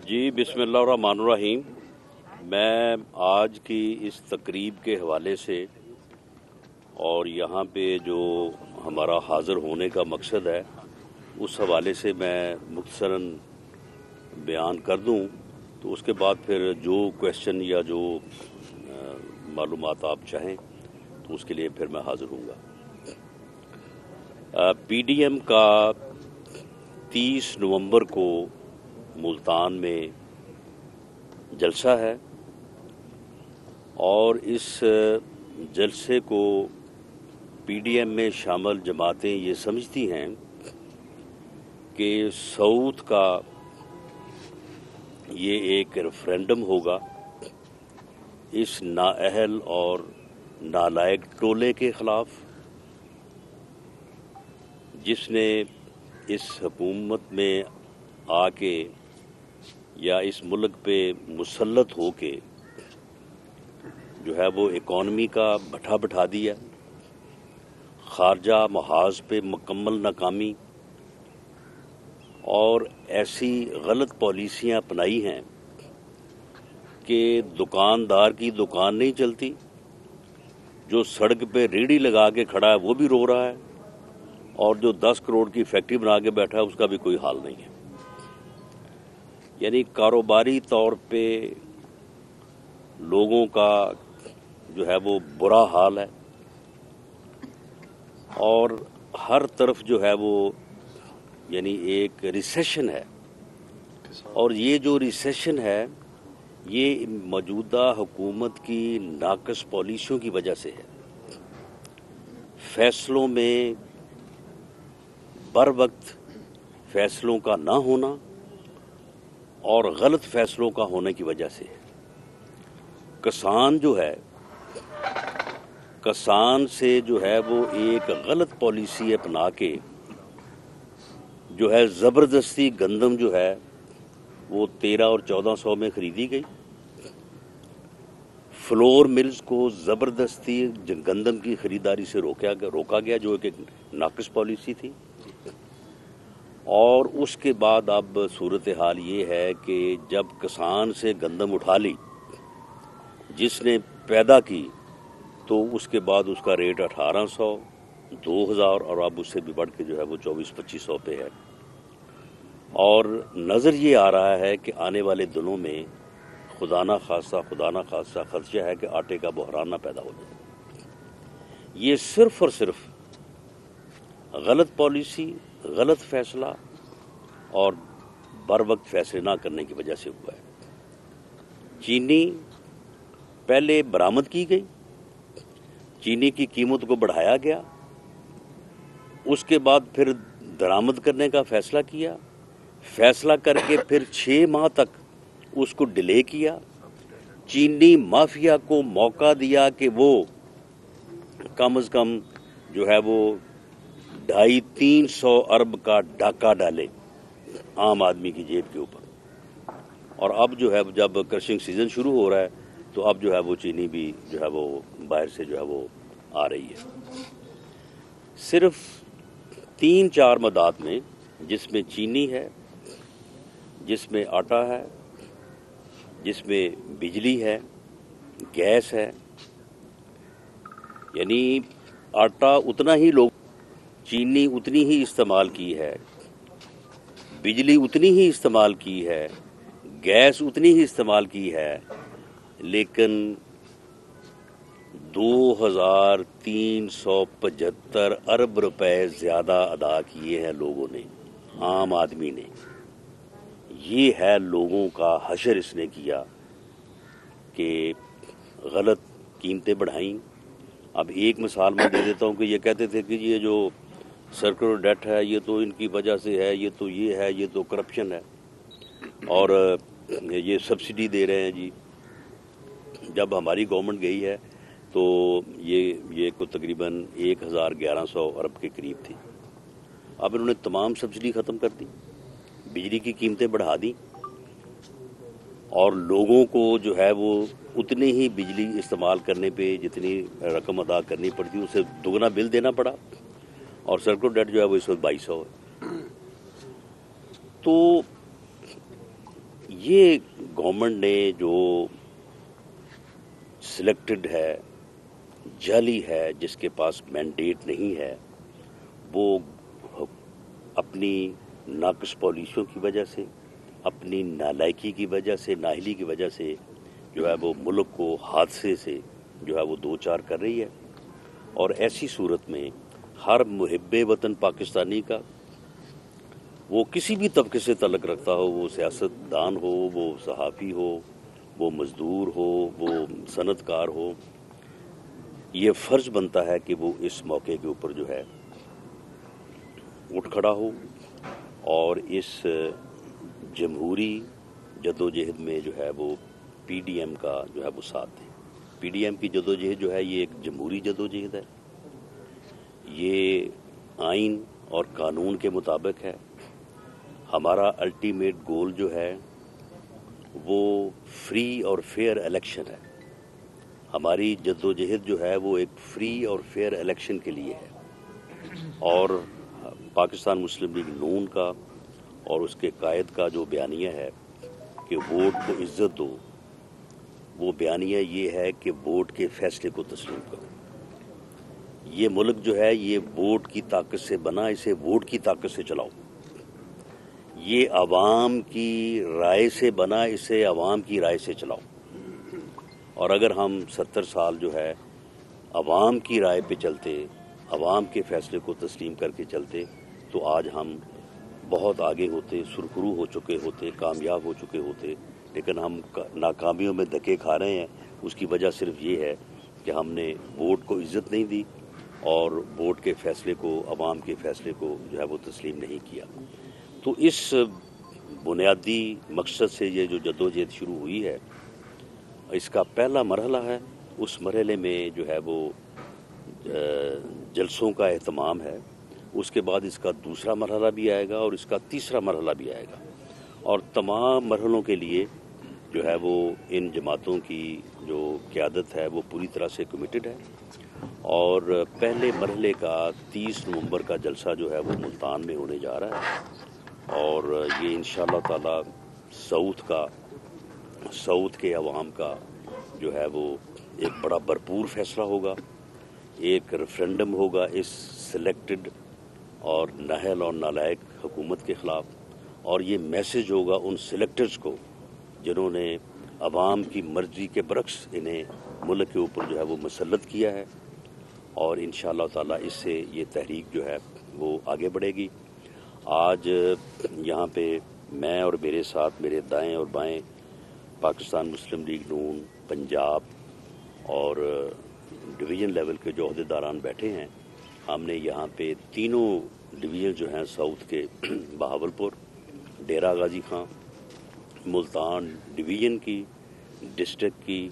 जी बिस्मिल्लाहिर्रहमानिर्रहीम। मैं आज की इस तकरीब के हवाले से और यहाँ पे जो हमारा हाज़िर होने का मकसद है उस हवाले से मैं मुख्तसरन बयान कर दूँ, तो उसके बाद फिर जो क्वेश्चन या जो मालूमात आप चाहें तो उसके लिए फिर मैं हाज़िर हूँगा। पीडीएम का 30 नवंबर को मुल्तान में जलसा है और इस जलसे को पीडीएम में शामिल जमातें ये समझती हैं कि सऊद का ये एक रेफरेंडम होगा इस नाअहल और नालायक टोले के ख़िलाफ़, जिसने इस हुकूमत में आके या इस मुल्क पे मुसल्लत हो के जो है वो इकॉनमी का भट्ठा बिठा दिया, खारजा महाज पे मुकम्मल नाकामी और ऐसी गलत पॉलिसियां अपनाई हैं कि दुकानदार की दुकान नहीं चलती, जो सड़क पे रेहड़ी लगा के खड़ा है वो भी रो रहा है और जो 10 करोड़ की फैक्ट्री बना के बैठा है उसका भी कोई हाल नहीं है। यानी कारोबारी तौर पे लोगों का जो है वो बुरा हाल है और हर तरफ जो है वो यानी एक रिसेशन है, और ये जो रिसेशन है ये मौजूदा हुकूमत की नाकस पॉलिसियों की वजह से है। फैसलों में बर वक्त फैसलों का ना होना और गलत फैसलों का होने की वजह से किसान जो है, किसान से जो है वो एक गलत पॉलिसी अपना के जो है ज़बरदस्ती गंदम जो है वो 1300 और 1400 में खरीदी गई। फ्लोर मिल्स को ज़बरदस्ती गंदम की खरीदारी से रोका गया, जो एक नाक़िस पॉलिसी थी। और उसके बाद अब सूरत हाल ये है कि जब किसान से गंदम उठा ली जिसने पैदा की, तो उसके बाद उसका रेट 1800, 2000 और अब उससे भी बढ़ के जो है वो 2400-2500 पे है। और नज़र ये आ रहा है कि आने वाले दिनों में खुदा ना खास्ता खदशा है कि आटे का बहरान ना पैदा हो जाए। ये सिर्फ और सिर्फ गलत पॉलिसी, गलत फैसला और बर वक्त फैसले ना करने की वजह से हुआ है। चीनी पहले बरामद की गई, चीनी की कीमत को बढ़ाया गया, उसके बाद फिर दरामद करने का फैसला किया, फैसला करके फिर 6 माह तक उसको डिले किया। चीनी माफिया को मौका दिया कि वो कम से कम जो है वो 250-300 अरब का डाका डाले आम आदमी की जेब के ऊपर। और अब जो है जब क्रशिंग सीजन शुरू हो रहा है तो अब जो है वो चीनी भी जो है वो बाहर से जो है वो आ रही है। सिर्फ 3-4 मदाद में, जिसमें चीनी है, जिसमें आटा है, जिसमें बिजली है, गैस है, यानी आटा उतना ही लोग, चीनी उतनी ही इस्तेमाल की है, बिजली उतनी ही इस्तेमाल की है, गैस उतनी ही इस्तेमाल की है, लेकिन 2375 अरब रुपए ज़्यादा अदा किए हैं लोगों ने, आम आदमी ने। ये है लोगों का हशर इसने किया कि गलत कीमतें बढ़ाई। अब एक मिसाल मैं दे देता हूँ कि ये कहते थे कि ये जो सर्कुलर डेट है ये तो इनकी वजह से है, ये तो ये है, ये तो करप्शन है और ये सब्सिडी दे रहे हैं जी। जब हमारी गवर्नमेंट गई है तो ये को तकरीबन 1100 अरब के करीब थी। अब इन्होंने तमाम सब्सिडी ख़त्म कर दी, बिजली की कीमतें बढ़ा दी और लोगों को जो है वो उतनी ही बिजली इस्तेमाल करने पे जितनी रकम अदा करनी पड़ती उससे दुगना बिल देना पड़ा और सर्कुलर डेट जो है वो इस वक्त 2200 है। तो یہ گورنمنٹ نے جو سلیکٹڈ ہے، جعلی ہے، جس کے پاس مینڈیٹ نہیں ہے، وہ اپنی ناقص پالیسیوں کی وجہ سے، اپنی نالائکی کی وجہ سے، نااہلی کی وجہ سے جو ہے وہ ملک کو حادثے سے جو ہے وہ دو چار کر رہی ہے. اور ایسی صورت میں ہر محب وطن پاکستانی کا، وہ کسی بھی طبقے سے تعلق رکھتا ہو، وہ سیاست دان ہو، وہ صحافی ہو، وہ مزدور ہو، وہ صنعت کار ہو، یہ فرض بنتا ہے کہ وہ اس موقع کے اوپر جو ہے اٹھ کھڑا ہو اور اس جمہوری جدوجہد میں جو ہے وہ پی ڈی ایم کا جو ہے وہ ساتھ دے. پی ڈی ایم کی جدوجہد جو ہے یہ ایک جمہوری جدوجہد ہے، یہ آئین اور قانون کے مطابق ہے. ہمارا الٹیمیٹ گول جو ہے وہ فری اور فیئر الیکشن ہے. ہماری جدوجہد جو ہے وہ ایک فری اور فیئر الیکشن کے لیے ہے. اور پاکستان مسلم لیگ نون کا اور اس کے قائد کا جو بیانیہ ہے کہ ووٹ کو عزت دو، وہ بیانیہ یہ ہے کہ ووٹ کے فیصلے کو تسلیم کرو. یہ ملک جو ہے یہ ووٹ کی طاقت سے بنا، اسے ووٹ کی طاقت سے چلاؤ. یہ عوام کی رائے سے بنا، اسے عوام کی رائے سے چلاؤ. اور اگر ہم 70 سال جو ہے عوام کی رائے پہ چلتے، عوام کے فیصلے کو تسلیم کر کے چلتے، تو آج ہم بہت آگے ہوتے، سرخرو ہو چکے ہوتے، کامیاب ہو چکے ہوتے. لیکن ہم ناکامیوں میں دھکے کھا رہے ہیں. اس کی وجہ صرف یہ ہے کہ ہم نے ووٹ کو عزت نہیں دی اور ووٹ کے فیصلے کو، عوام کے فیصلے کو جو ہے وہ تسلیم نہیں کیا. تو اس بنیادی مقصد سے یہ جو جدوجہد شروع ہوئی ہے، اس کا پہلا مرحلہ ہے. اس مرحلے میں جو ہے وہ جلسوں کا اہتمام ہے. اس کے بعد اس کا دوسرا مرحلہ بھی آئے گا اور اس کا تیسرا مرحلہ بھی آئے گا. اور تمام مرحلوں کے لیے جو ہے وہ ان جماعتوں کی جو قیادت ہے وہ پوری طرح سے کمیٹڈ ہے. اور پہلے مرحلے کا 30 نومبر کا جلسہ جو ہے وہ ملتان میں ہونے جا رہا ہے. اور یہ انشاءاللہ تعالی سعود کے عوام کا جو ہے وہ ایک بڑا بھرپور فیصلہ ہوگا. ایک ریفرنڈم ہوگا اس سلیکٹڈ اور نااہل اور نالائق حکومت کے خلاف. اور یہ میسج ہوگا ان سلیکٹرز کو جنہوں نے عوام کی مرضی کے برعکس انہیں ملک کے اوپر جو ہے وہ مسلط کیا ہے. اور انشاءاللہ تعالی اس سے یہ تحریک جو ہے وہ آگے بڑھے گی. آج یہاں پہ میں اور میرے ساتھ میرے دائیں اور بائیں پاکستان مسلم لیگ نون پنجاب اور ڈویژن لیول کے جو عہدیداران بیٹھے ہیں. ہم نے یہاں پہ تینوں ڈویژن جو ہیں ساؤتھ کے، بہاولپور، ڈیرہ غازی خان، ملتان ڈویژن کی، ڈسٹرکٹ کی،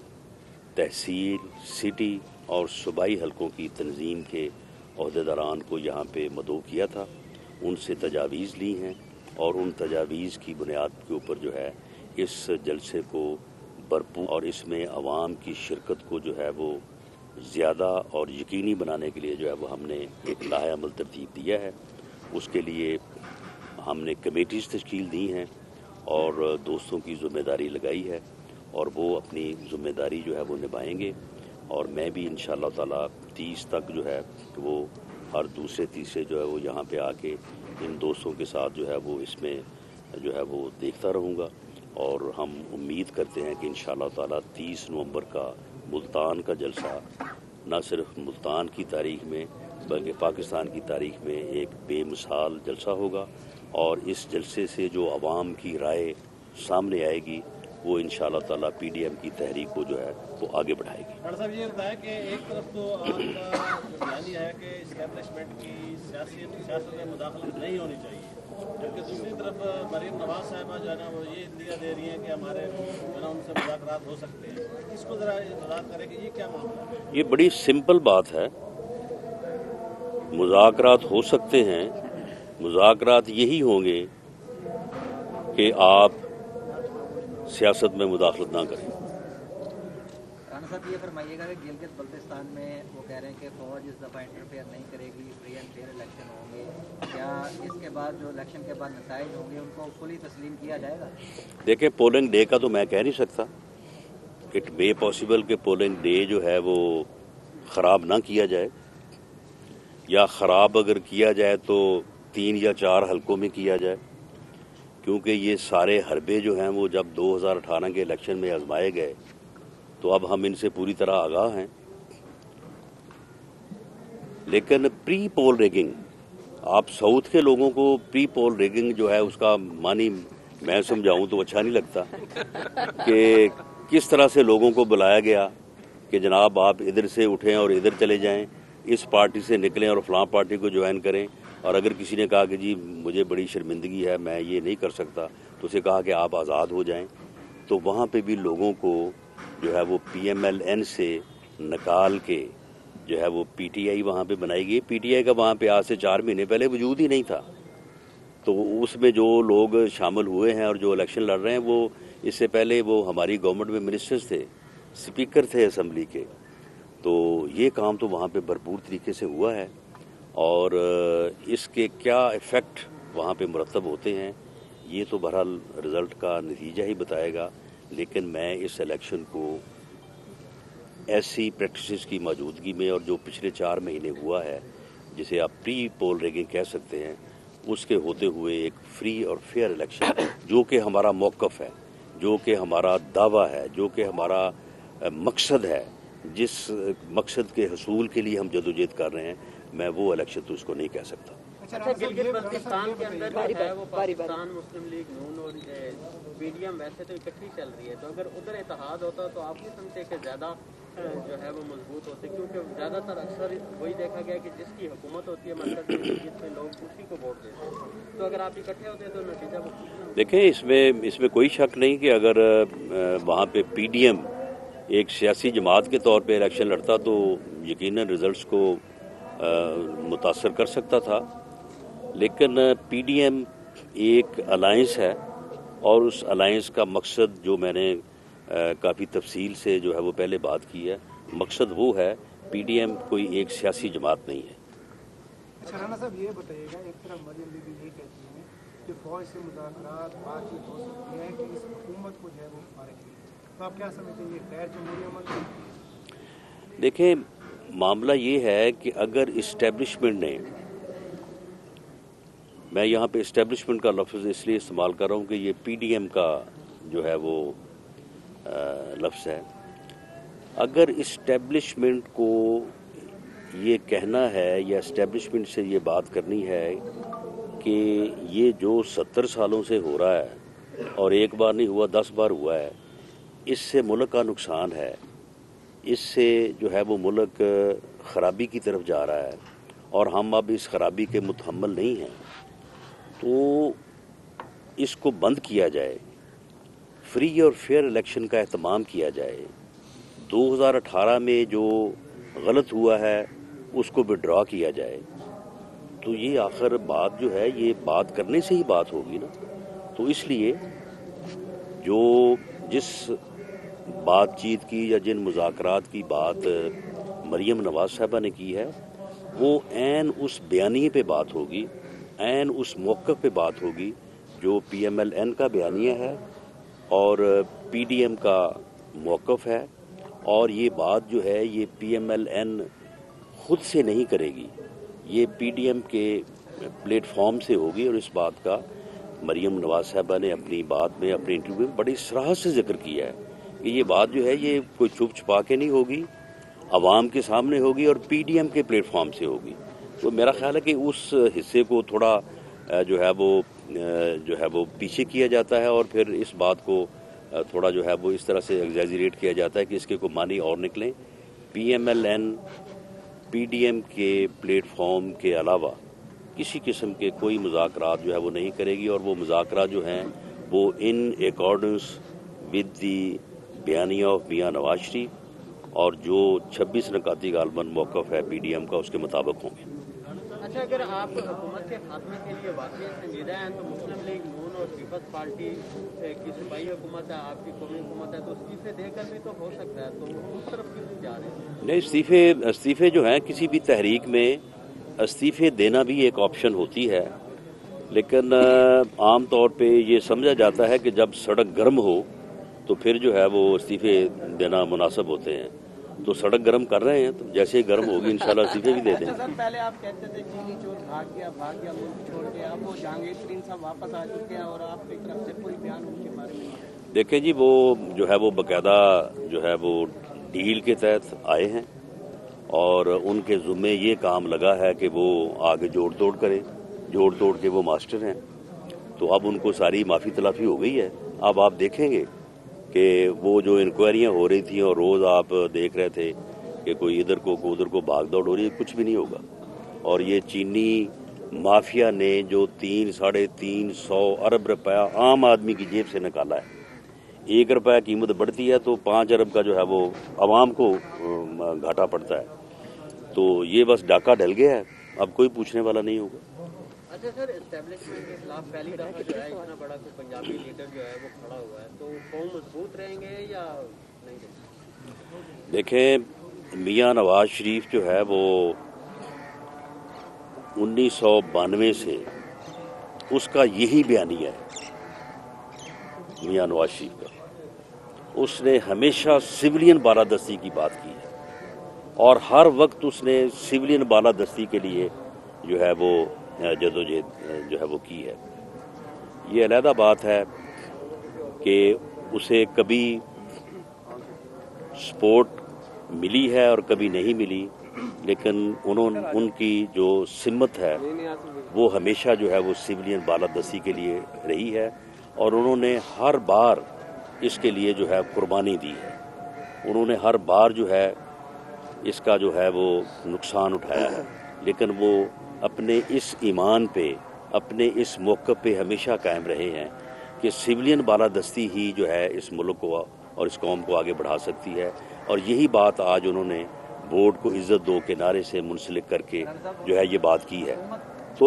تحصیل، سٹی اور صوبائی حلقوں کی تنظیم کے عہدیداران کو یہاں پہ مدعو کیا تھا. ان سے تجاویز لی ہیں اور ان تجاویز کی بنیاد کے اوپر جو ہے اس جلسے کو بھرپور اور اس میں عوام کی شرکت کو جو ہے وہ زیادہ اور یقینی بنانے کے لیے جو ہے وہ ہم نے ایک لائحہ عمل ترتیب دیا ہے. اس کے لیے ہم نے کمیٹیز تشکیل دی ہیں اور دوستوں کی ذمہ داری لگائی ہے اور وہ اپنی ذمہ داری جو ہے وہ نبھائیں گے. اور میں بھی انشاءاللہ تعالی 30 تک جو ہے وہ ہر دوسرے تیسرے جو ہے وہ یہاں پہ آ کے ان دوستوں کے ساتھ جو ہے وہ اس میں جو ہے وہ دیکھتا رہوں گا. اور ہم امید کرتے ہیں کہ انشاءاللہ تعالی 30 نومبر کا ملتان کا جلسہ نہ صرف ملتان کی تاریخ میں بلکہ پاکستان کی تاریخ میں ایک بے مثال جلسہ ہوگا. اور اس جلسے سے جو عوام کی رائے سامنے آئے گی وہ انشاءاللہ تعالی پی ڈی ایم کی تحریک کو جو ہے وہ آگے بڑھائے گی. ڈاکٹر صاحب یہ بتایا کہ ایک طرف تو آپ کا بیان یہ ہے کہ اسٹیبلشمنٹ کی سیاست میں مداخلت نہیں ہونی چاہیے، جبکہ دوسری طرف مریم نواز صاحبہ جو ہے نا وہ یہ اطلاع دے رہی ہیں کہ ہمارے جو ہے نا ان سے مذاکرات ہو سکتے ہیں. اس کو ذرا وضاحت کریں کہ یہ کیا معاملہ ہے؟ یہ بڑی سمپل بات ہے. مذاکرات ہو سکتے ہیں. مذاکرات یہی ہوں گے کہ آپ سیاست میں مداخلت نہ کریں. صاحب یہ فرمائیے گا کہ گلگت بلتستان میں وہ کہہ رہے ہیں کہ فوج اس دفعہ انٹرفیئر نہیں کرے گی، فری اینڈ فیئر الیکشن ہوں گے، کیا اس کے بعد جو الیکشن کے بعد نتائج ہوں گے ان کو فلی تسلیم کیا جائے گا؟ دیکھیں پولنگ ڈے کا تو میں کہہ نہیں سکتا، اٹ مے پاسبل کہ پولنگ ڈے جو ہے وہ خراب نہ کیا جائے، یا خراب اگر کیا جائے تو 3 یا 4 حلقوں میں کیا جائے، کیونکہ یہ سارے حربے جو ہیں وہ جب 2018 کے الیکشن میں آزمائے گئے تو اب ہم ان سے پوری طرح آگاہ ہیں. لیکن پری پول ریگنگ، آپ ساؤتھ کے لوگوں کو پری پول ریگنگ جو ہے اس کا معنی میں سمجھاؤں تو اچھا نہیں لگتا کہ کس طرح سے لوگوں کو بلایا گیا کہ جناب آپ ادھر سے اٹھیں اور ادھر چلے جائیں، اس پارٹی سے نکلیں اور فلاں پارٹی کو جوائن کریں. اور اگر کسی نے کہا کہ جی مجھے بڑی شرمندگی ہے میں یہ نہیں کر سکتا تو اسے کہا کہ آپ آزاد ہو جائیں. تو وہاں پہ بھی لوگوں کو جو ہے وہ پی ایم ایل این سے نکال کے جو ہے وہ پی ٹی آئی وہاں پہ بنائی گئی. پی ٹی آئی کا وہاں پہ آج سے 4 مہینے پہلے وجود ہی نہیں تھا. تو اس میں جو لوگ شامل ہوئے ہیں اور جو الیکشن لڑ رہے ہیں وہ اس سے پہلے وہ ہماری گورنمنٹ میں منسٹرز تھے، اسپیکر تھے اسمبلی کے. تو یہ کام تو وہاں پہ بھرپور طریقے سے ہوا ہے، اور اس کے کیا ایفیکٹ وہاں پہ مرتب ہوتے ہیں یہ تو بہرحال رزلٹ کا نتیجہ ہی بتائے گا. لیکن میں اس الیکشن کو ایسی پریکٹسز کی موجودگی میں اور جو پچھلے 4 مہینے ہوا ہے جسے آپ پری پول ریگنگ کہہ سکتے ہیں، اس کے ہوتے ہوئے ایک فری اور فیئر الیکشن جو کہ ہمارا موقف ہے، جو کہ ہمارا دعویٰ ہے، جو کہ ہمارا مقصد ہے، جس مقصد کے حصول کے لیے ہم جدوجہد کر رہے ہیں، میں وہ الیکشن تو اس کو نہیں کہہ سکتا. اچھا گلگت بلتستان کے اندر جو ہے وہ پاکستان مسلم لیگ نون اور پی ڈی ایم ویسے تو اکٹھی چل رہی ہے، تو اگر ادھر اتحاد ہوتا تو آپ نہیں سمجھتے کہ زیادہ جو ہے وہ مضبوط ہوتے، کیونکہ زیادہ تر اکثر وہی دیکھا گیا کہ جس کی حکومت ہوتی ہے مرکز میں جس میں لوگ اسی کو ووٹ دیتے ہیں، تو اگر آپ اکٹھے ہوتے تو نتیجہ دیکھیں اس میں کوئی شک نہیں کہ اگر وہاں پہ پی ڈی ایم ایک سیاسی جماعت کے طور پہ الیکشن لڑتا تو یقیناً رزلٹس کو متاثر کر سکتا تھا. لیکن پی ڈی ایم ایک الائنس ہے، اور اس الائنس کا مقصد جو میں نے کافی تفصیل سے جو ہے وہ پہلے بات کی ہے، مقصد وہ ہے، پی ڈی ایم کوئی ایک سیاسی جماعت نہیں ہے. اچھا رانا صاحب یہ بتائیے گا، ایک طرف مریم بی بی یہ کہتی ہیں کہ فوج سے مذاکرات بات چیت ہو سکتی ہے کہ اس حکومت کو جو ہے وہ فارغ کی، تو آپ کیا سمجھتے ہیں یہ غیر جمہوری عمل ہے؟ دیکھیں معاملہ یہ ہے کہ اگر اسٹیبلشمنٹ نے، میں یہاں پہ اسٹیبلشمنٹ کا لفظ اس لیے استعمال کر رہا ہوں کہ یہ پی ڈی ایم کا جو ہے وہ لفظ ہے، اگر اسٹیبلشمنٹ کو یہ کہنا ہے یا اسٹیبلشمنٹ سے یہ بات کرنی ہے کہ یہ جو 70 سالوں سے ہو رہا ہے اور ایک بار نہیں ہوا 10 بار ہوا ہے، اس سے ملک کا نقصان ہے، اس سے جو ہے وہ ملک خرابی کی طرف جا رہا ہے اور ہم اب اس خرابی کے متحمل نہیں ہیں، تو اس کو بند کیا جائے، فری اور فیئر الیکشن کا اہتمام کیا جائے. 2018 میں جو غلط ہوا ہے اس کو وڈرا کیا جائے. تو یہ آخر بات جو ہے یہ بات کرنے سے ہی بات ہوگی نا. تو اس لیے جو جس بات چیت کی یا جن مذاکرات کی بات مریم نواز صاحبہ نے کی ہے وہ عین اس بیانیے پہ بات ہوگی، عین اس موقف پہ بات ہوگی جو پی ایم ایل این کا بیانیہ ہے اور پی ڈی ایم کا موقف ہے. اور یہ بات جو ہے یہ پی ایم ایل این خود سے نہیں کرے گی، یہ پی ڈی ایم کے پلیٹ فارم سے ہوگی. اور اس بات کا مریم نواز صاحبہ نے اپنی بات میں، اپنے انٹرویو میں بڑی صراحت سے ذکر کیا ہے کہ یہ بات جو ہے یہ کوئی چھپ چھپا کے نہیں ہوگی، عوام کے سامنے ہوگی اور پی ڈی ایم کے پلیٹ فارم سے ہوگی. تو میرا خیال ہے کہ اس حصے کو تھوڑا جو ہے وہ پیچھے کیا جاتا ہے اور پھر اس بات کو تھوڑا جو ہے وہ اس طرح سے ایگزیجریٹ کیا جاتا ہے کہ اس کے کوئی معنی اور نکلیں. P M L N P D M کے پلیٹ فارم کے علاوہ کسی قسم کے کوئی مذاکرات جو ہے وہ نہیں کرے گی، اور وہ مذاکرات جو ہیں وہ ان اکارڈنس ود دی بیانیہ آف میاں نواز شریف اور جو 26 نکاتی غالباً موقف ہے پی ڈی ایم کا اس کے مطابق ہوں گے. अच्छा, अगर आप हुकूमत के खात्मे के लिए वाकई संजीदा हैं तो मुस्लिम लीग नून और पीपल्स पार्टी की सूबाई हुकूमत है, आपकी कौमी हुकूमत है, तो इस्तीफे देकर भी तो हो सकता है, तो उस तरफ क्यों नहीं जा रहे हैं? नहीं, इस्तीफे जो हैं किसी भी तहरीक में इस्तीफे देना भी एक ऑप्शन होती है, लेकिन आम तौर पे ये समझा जाता है कि जब सड़क गर्म हो तो फिर जो है वो इस्तीफे देना मुनासिब होते हैं। तो सड़क गर्म कर रहे हैं, तो जैसे ही गर्म होगी इंशाल्लाह इस्तीफे भी दे देंगे। सर, पहले आप कहते थे चीनी चोर भाग गया मुल्क छोड़ के, अब वो जहांगीर तरीन साहब वापस आ चुके हैं और आपकी तरफ से कोई बयान उनके बारे में? देखें जी, वो जो है वो बाकायदा जो है वो डील के तहत आए हैं और उनके ज़ुम्मे ये काम लगा है कि वो आगे जोड़ तोड़ करें, जोड़ तोड़ के वो मास्टर हैं। तो अब उनको सारी माफ़ी तलाफी हो गई है। अब आप देखेंगे कि वो जो इंक्वायरियाँ हो रही थी और रोज़ आप देख रहे थे कि कोई इधर को उधर को भाग दौड़ हो रही है, कुछ भी नहीं होगा। और ये चीनी माफिया ने जो 300-350 अरब रुपया आम आदमी की जेब से निकाला है, 1 रुपया कीमत बढ़ती है तो 5 अरब का जो है वो आवाम को घाटा पड़ता है। तो ये बस डाका डल गया है, अब कोई पूछने वाला नहीं होगा। अच्छा सर, एस्टेब्लिशमेंट के खिलाफ पहली दफा जो है इतना बड़ा कोई पंजाबी लीडर जो है वो खड़ा हुआ है, तो कौम मजबूत रहेंगे या नहीं रहेंगे? देखें, मियां नवाज शरीफ जो है वो 1992 से उसका यही बयानिया है, मियां नवाज शरीफ का। उसने हमेशा सिविलियन बालादस्ती की बात की है और हर वक्त उसने सिविलियन बालादस्ती के लिए जो है वो जदोजहद जो है वो की है। ये अलहदा बात है कि उसे कभी सपोर्ट मिली है और कभी नहीं मिली, लेकिन उनकी जो सिमत है वो हमेशा जो है वो सिविलियन बालादस्ती के लिए रही है और उन्होंने हर बार इसके लिए जो है कुर्बानी दी है। उन्होंने हर बार जो है इसका जो है वो नुकसान उठाया है, लेकिन वो अपने इस ईमान पे, अपने इस मौक़िफ़ पे हमेशा कायम रहे हैं कि सिविलियन बालादस्ती ही जो है इस मुल्क को और इस कौम को आगे बढ़ा सकती है। और यही बात आज उन्होंने वोट को इज़्ज़त दो के नारे से मुंसलिक करके जो है ये बात की है। तो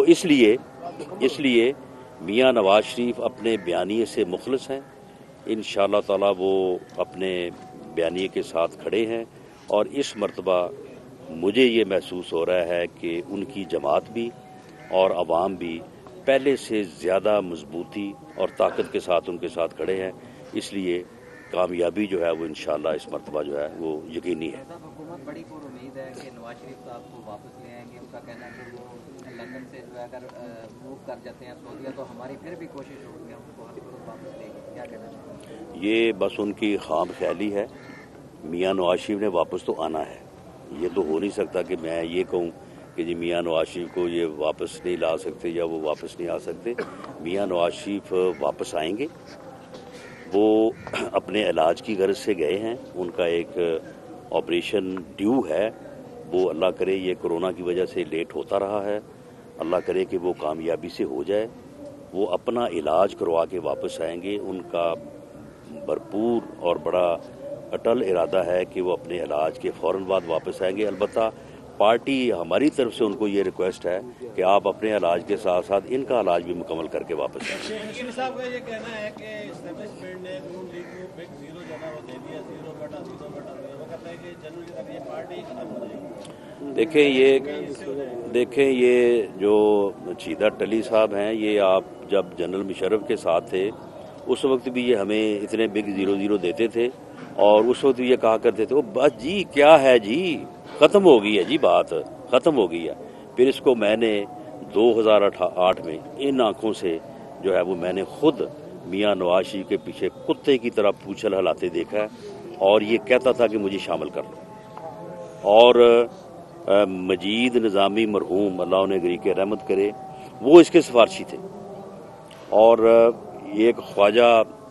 इसलिए मियां नवाज शरीफ अपने बयानिए से मुखलिस हैं। इंशाअल्लाह ताला वो अपने बयानिए के साथ खड़े हैं और इस मर्तबा मुझे ये महसूस हो रहा है कि उनकी जमात भी और अवाम भी पहले से ज़्यादा मजबूती और ताकत के साथ उनके साथ खड़े हैं। इसलिए कामयाबी जो है वो इंशाअल्लाह इस मर्तबा जो है वो यकीनी है। हुकूमत बड़ी पूरी उम्मीद है कि नवाज शरीफ साहब को वापस ले आएंगे। उनका कहना है कि वो लंदन से जो है अगर मूव कर जाते हैं सऊदीया तो हमारी फिर भी कोशिश होगी उनको वापस लेंगे। क्या कहना चाहिए? ये बस उनकी खाम ख्याली है। मियां नवाज शरीफ ने वापस तो आना है, ये तो हो नहीं सकता कि मैं ये कहूँ कि जी मियां नवाज शरीफ को ये वापस नहीं ला सकते या वो वापस नहीं आ सकते। मियां नवाज शरीफ वापस आएंगे। वो अपने इलाज की गर्ज से गए हैं, उनका एक ऑपरेशन ड्यू है। वो अल्लाह करे ये कोरोना की वजह से लेट होता रहा है, अल्लाह करे कि वो कामयाबी से हो जाए। वो अपना इलाज करवा के वापस आएंगे। उनका भरपूर और बड़ा अटल इरादा है कि वो अपने इलाज के फ़ौरन बाद वापस आएंगे। अलबत्ता पार्टी हमारी तरफ से उनको ये रिक्वेस्ट है कि आप अपने इलाज के साथ साथ इनका इलाज भी मुकम्मल करके वापस आएं। शकील साहब का ये कहना है कि एस्टेब्लिशमेंट ने नून लीग को बिग जीरो जो है वो दे दिया, 0/0/0। वो कहता है कि जनरल तक ये पार्टी खत्म हो जाएगी। देखें ये जो चीदा टली साहब हैं, ये आप जब जनरल मुशर्रफ के साथ थे उस वक्त भी ये हमें इतने बिग 0-0 देते थे और उस वक्त ये कहा करते थे वो बस जी क्या है जी, ख़त्म हो गई है जी, बात ख़त्म हो गई है। फिर इसको मैंने 2008 में इन आँखों से जो है वो मैंने खुद मियां नवाज शरीफ के पीछे कुत्ते की तरह पूंछल हिलाते देखा है और ये कहता था कि मुझे शामिल कर लो। और मजीद निज़ामी मरहूम अल्लाह उन्हें गरीक़ रहमत करे, वो इसके सिफारशी थे। और एक ख्वाजा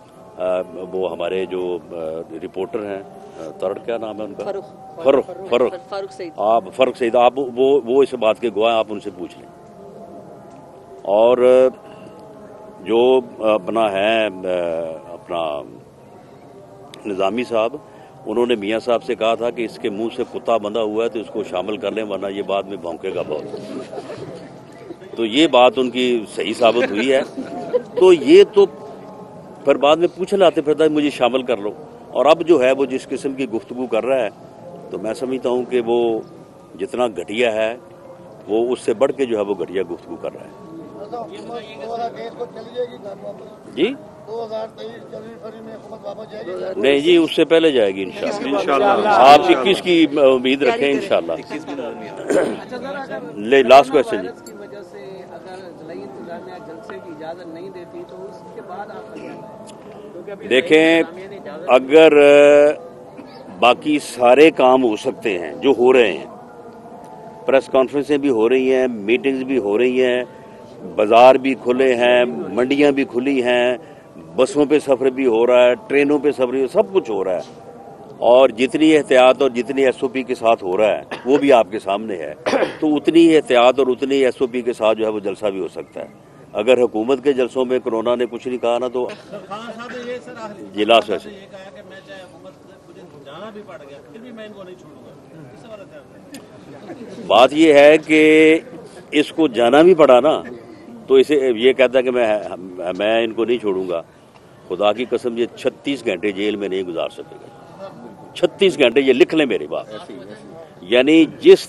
वो हमारे जो रिपोर्टर हैं, तरड़ क्या नाम है उनका, फारूक सईद, आप वो इस बात के गवाह, आप उनसे पूछ लें। और जो अपना है अपना निज़ामी साहब, उन्होंने मियां साहब से कहा था कि इसके मुंह से कुत्ता बंधा हुआ है तो इसको शामिल कर लें वरना ये बाद में भौंकेगा बहुत। तो ये बात उनकी सही साबित हुई है। तो ये तो फिर बाद में पूछ लाते फिर मुझे शामिल कर लो, और अब जो है वो जिस किस्म की गुफ्तगू कर रहा है, तो मैं समझता हूँ कि वो जितना घटिया है वो उससे बढ़ के जो है वो घटिया गुफ्तगू कर रहा है। जी 2023 जनवरी फरवरी में हुकूमत वापस जाएगी? नहीं जी, उससे पहले जाएगी इंशाल्लाह। आप 21 की उम्मीद रखें इंशाल्लाह। ले लास्ट क्वेश्चन जी। की वजह से अगर ज़िला इंतजामिया जलसे की इजाज़त नहीं देती तो उसके बाद आप देखें, अगर बाकी सारे काम हो सकते हैं जो हो रहे हैं, प्रेस कॉन्फ्रेंसें भी हो रही हैं, मीटिंग्स भी हो रही हैं, बाजार भी खुले हैं, मंडियां भी खुली हैं, बसों पे सफर भी हो रहा है, ट्रेनों पे सफर भी, सब कुछ हो रहा है, और जितनी एहतियात और जितनी एसओपी के साथ हो रहा है वो भी आपके सामने है। तो उतनी ही एहतियात और उतनी एसओपी के साथ जो है वो जलसा भी हो सकता है। अगर हुकूमत के जलसों में कोरोना ने कुछ नहीं कहा ना, तो जी लास्ट वैसे ये कहा कि मैं चाहे हुकूमत मुझे जाना भी पड़ गया फिर भी मैं इनको नहीं छोड़ूंगा, इससे वाला क्या? बात ये है कि इसको जाना भी पड़ा ना, तो इसे ये कहता है कि मैं इनको नहीं छोड़ूंगा। खुदा की कसम, ये 36 घंटे जेल में नहीं गुजार सकेगा। 36 घंटे, ये लिख लें मेरी बात। यानी जिस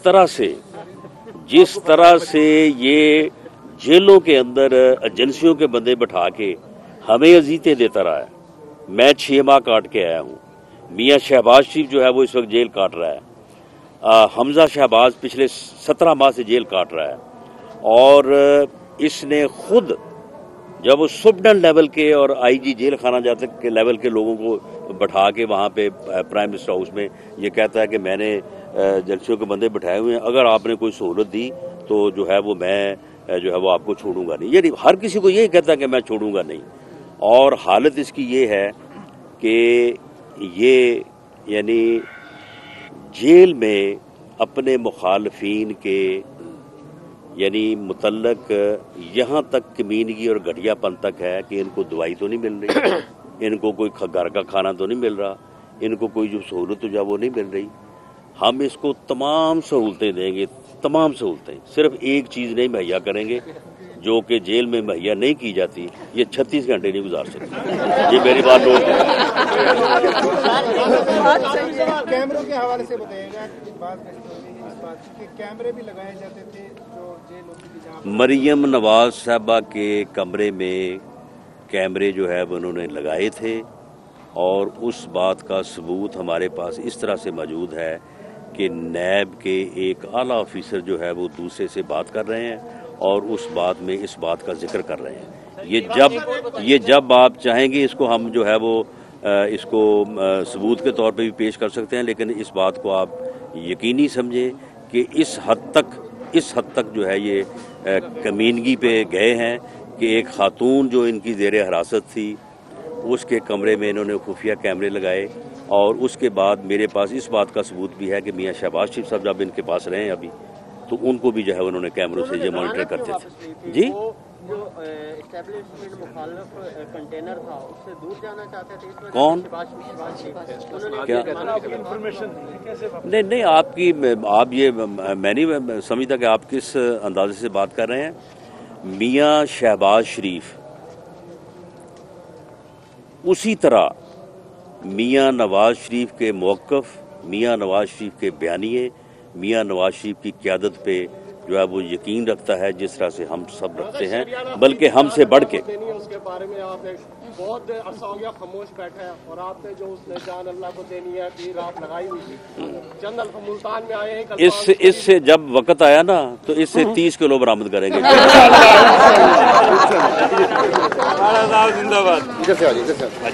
तरह से ये जेलों के अंदर एजेंसियों के बंदे बैठा के हमें अजीतें देता रहा है। मैं 6 माह काट के आया हूँ। मियाँ शहबाज शरीफ जो है वो इस वक्त जेल काट रहा है। हमजा शहबाज पिछले 17 माह से जेल काट रहा है, और इसने खुद जब वो सुबडन लेवल के और आईजी जेल खाना जाते के लेवल के लोगों को बैठा के वहाँ पे प्राइम मिनिस्टर हाउस में ये कहता है कि मैंने एजेंसियों के बंदे बैठाए हुए हैं, अगर आपने कोई सहूलत दी तो जो है वो मैं जो है वो आपको छोड़ूंगा नहीं। यानी हर किसी को यही कहता है कि मैं छोड़ूंगा नहीं। और हालत इसकी ये है कि ये यानी जेल में अपने मुखालफीन के यानी मुतल्लक यहाँ तक कमीनगी और घटियापन तक है कि इनको दवाई तो नहीं मिल रही, इनको कोई घर का खाना तो नहीं मिल रहा, इनको कोई जो सहूलत हो जा वो नहीं मिल रही। हम इसको तमाम सहूलतें देंगे, तमाम सहूलतें, सिर्फ एक चीज़ नहीं मुहैया करेंगे जो कि जेल में मुहैया नहीं की जाती। ये 36 घंटे नहीं गुजार सकते। ये मेरी बात नोट है। कैमरों के हवाले से बताइएगा, कैमरे भी लगाए जाते थे जो जेल होती थी जहाँ मरियम नवाज साहबा के कमरे में कैमरे जो है वो उन्होंने लगाए थे, और उस बात का सबूत हमारे पास इस तरह से मौजूद है कि नैब के एक आला ऑफिसर जो है वो दूसरे से बात कर रहे हैं और उस बात में इस बात का जिक्र कर रहे हैं। ये जब आप चाहेंगे इसको हम जो है वो इसको सबूत के तौर पे भी पेश कर सकते हैं, लेकिन इस बात को आप यकीनी समझें कि इस हद तक जो है ये कमीनगी पे गए हैं कि एक खातून जो इनकी ज़ेरे हिरासत थी उसके कमरे में इन्होंने खुफिया कैमरे लगाए, और उसके बाद मेरे पास इस बात का सबूत भी है कि मियाँ शहबाज शरीफ साहब जब इनके पास रहे अभी, तो उनको भी जो है उन्होंने कैमरों से ये मॉनिटर करते थे। जी जो एस्टेब्लिशमेंट मुखालिफ कंटेनर था उससे दूर जाना चाहते थे, इस वजह कौन? उन्होंने क्या नहीं आपकी आप ये मैं नहीं समझता कि आप किस अंदाजे से बात कर रहे हैं। मियाँ शहबाज शरीफ उसी तरह मियाँ नवाज शरीफ के मौक़िफ़, मियाँ नवाज शरीफ के बयानिए, मियाँ नवाज शरीफ की क़यादत पे जो है वो यकीन रखता है जिस तरह से हम सब रखते हैं, बल्कि हमसे बढ़ के। उसके बारे में आपने बहुत अरसा हो गया खामोश बैठे हैं, और आपने जो उसने जान अल्लाह को देनी है तीर आप लगाई हुई थी, चंद मुल्तान में आए हैं। इससे जब वक्त आया ना तो इससे 30 किलो बरामद करेंगे। जिंदाबाद।